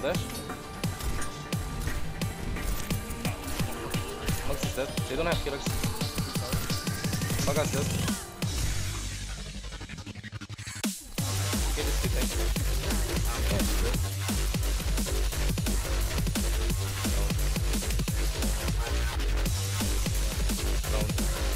dash. Lux is dead. They don't have killers. Maga's dead. Get this tank. Yeah, he's dead. Down.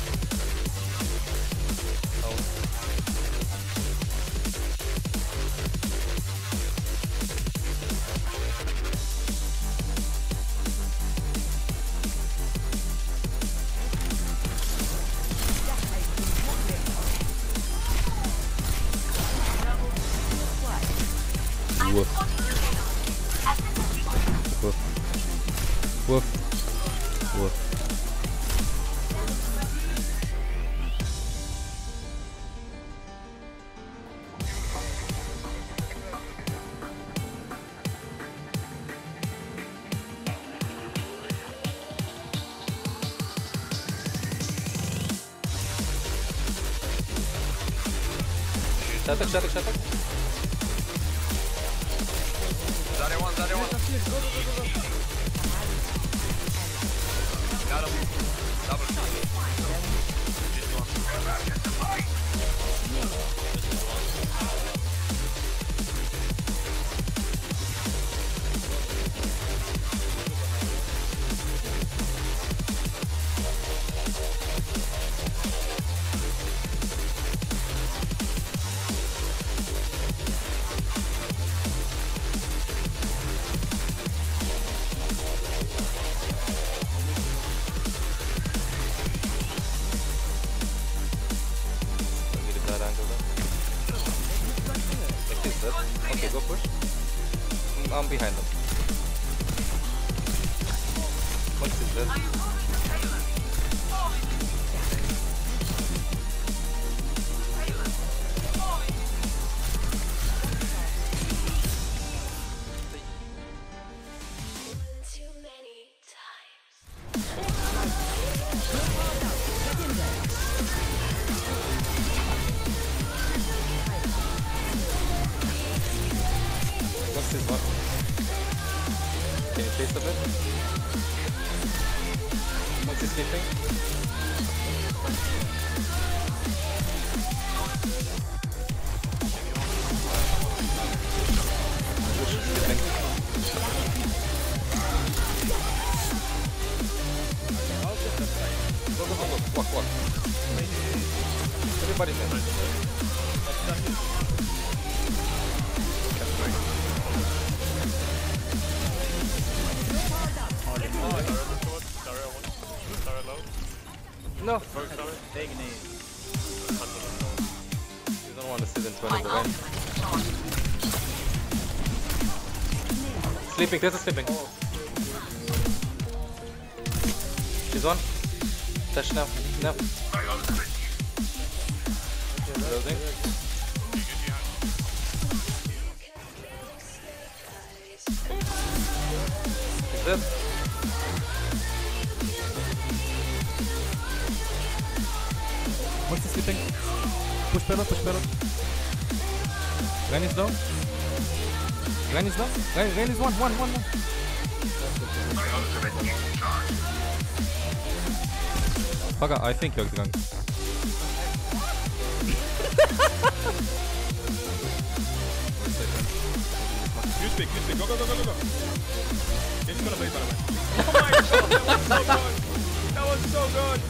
Woof. Woof. Woof. Woof. Shatter. Zarya one. Got him. Double. Just one. Okay, go push. I'm behind them. Lux is dead. Lux is one. Can you taste a bit? Lux is sleeping. Push is sleeping. Go. Walk. Everybody's in. No. Take knee. You don't want to sit in front of the vent. Sleeping, there's a sleeping. She's on. Dash now. Building. He's dead. What's the sleeping? Push pedal. Granny is down. Granny is one. Paga, I think you're going. You speak. Go. He's gonna play, by the way. Oh my god, that was so good.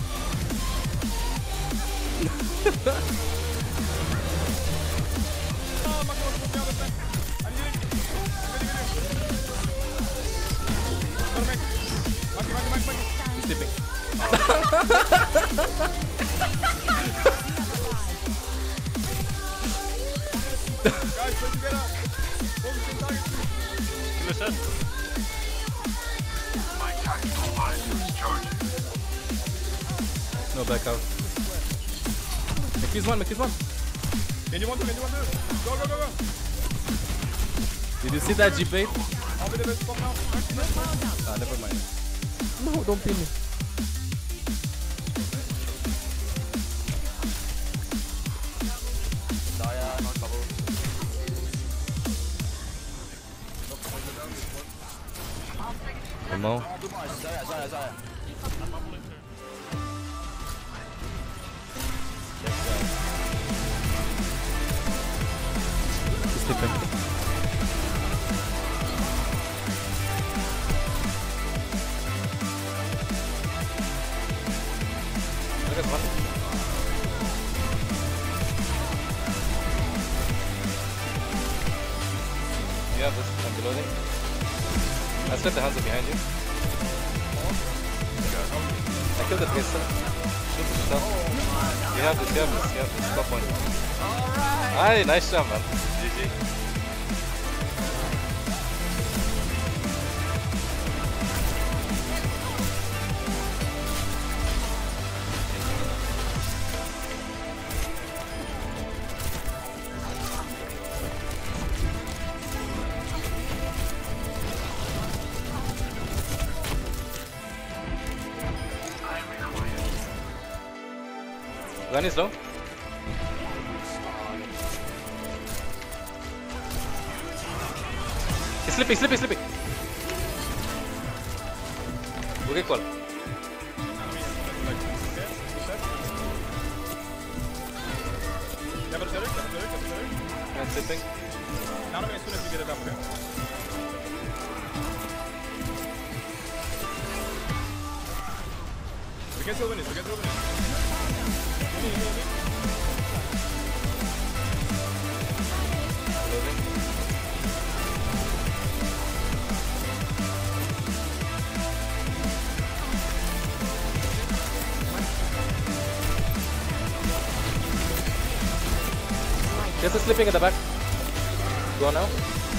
Oh my god, put me on the back. I'm healing. Maki. He's sleeping. Guys, play together. Focus on target. Give us that. My tactical mind is charging. No back out. Make one. Can you want to? Go. Did you see that G-bait? I'll be the best spot now. Ah, never mind. No, don't pin me. Zarya, not trouble. Mo. He's sleeping. Look at one. Yeah, this I'm reloading. I set the Hanzo behind you. I killed the pistol. Shoot the stuff. You have this, stop point. Alright! Aye, nice job, man. GG. Run is low. He's sleeping. Okay, call. I'm sleeping. Now as soon as we get it up here. We can still win it. Reloading. Just sleeping at the back. Go now.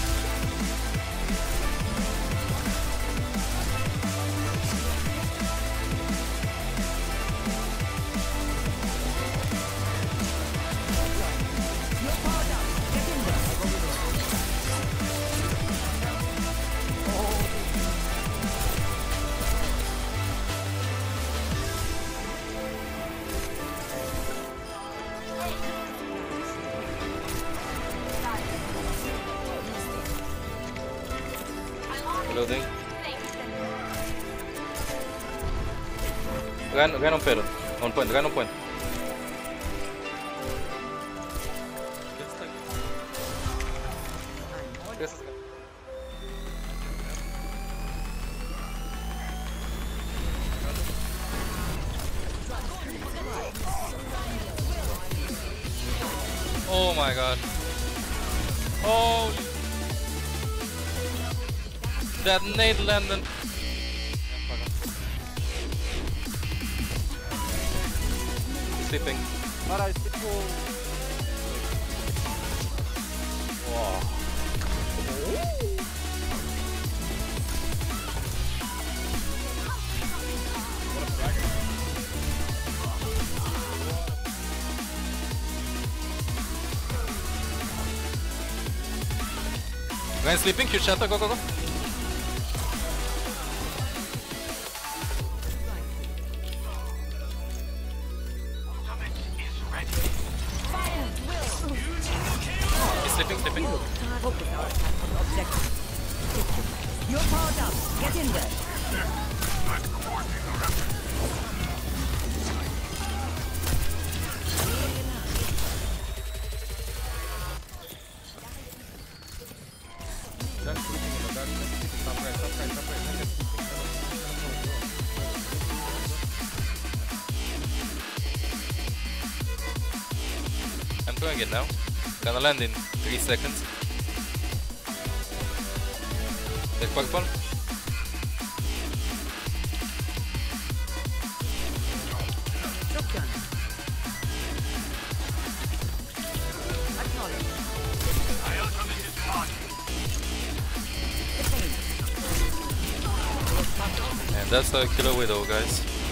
Reloading. Gana un pelo. On point, gana un point. Oh my god. Holy. That nade landed. Sleeping. Wow. Ryan sleeping, huge shatter, go. Sleeping. Focus our attack on the objective. You're powered up. Get in there. Just sleeping in the dark. Top right. I'm doing it now. Gonna land in 3 seconds. Take Pokeball. Shotgun. Acknowledge. And that's a killer widow, guys.